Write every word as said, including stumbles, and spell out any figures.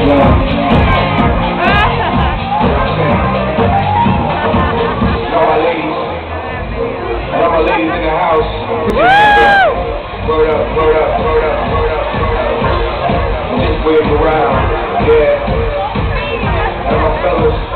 Ladies in the house. Word up, word up, word up, word up, word up. Just wave around, yeah. And my fellas.